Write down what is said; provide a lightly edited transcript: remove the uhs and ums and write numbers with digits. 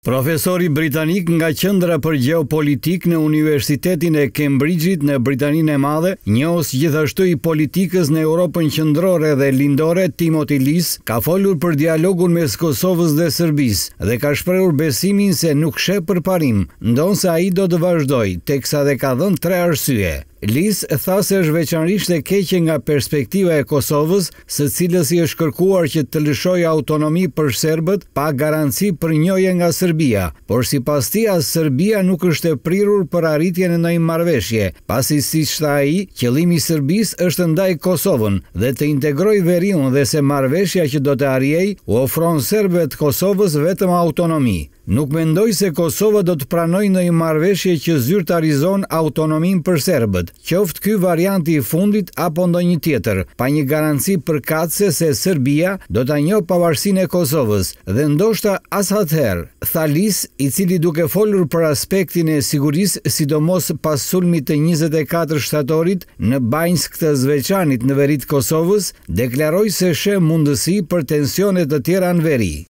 Profesori britanik nga Qendra për Gjeopolitik në Universitetin e Cambridge-it në Britaninë e Madhe, njohës gjithashtu i politikës në Europën Qendrore dhe Lindore, Timothy Lees, ka folur për dialogun mes Kosovës dhe Serbisë dhe ka shprehur besimin se nuk sheh përparim, ndonse ai do të vazhdojë, teksa dhe ka dhënë 3 arsye. Lees tha se është veçanërisht e keqe nga perspektiva e Kosovës, së cilës i është kërkuar që të lëshojë autonomi për serbët pa garanci për njohje nga Serbia, por sipas tij as Serbia nuk është e prirur për arritjen e ndonjë marrëveshje, pasi siç tha ai, qëllimi i Serbisë është ndaj Kosovën dhe të integrojë veriun dhe se marrëveshja që do të arrijej u ofron serbëve të Kosovës vetëm autonomi. Nuk mendoj se Kosova do të pranojë ndonjë marrëveshje që zyrtarizon autonominë për serbët, qoftë ky varianti i fundit apo ndonjë tjetër, pa një garanci përkatëse se Serbia do ta njohë pavarësinë e Kosovës dhe ndoshta as atëherë, tha Lees, i cili duke folur për aspektin e sigurisë, sidomos pas sulmit të 24 shtatorit në Banjsk të Zveçanit në veri të Kosovës, deklaroi se sheh mundësi për tensione të tjera në veri.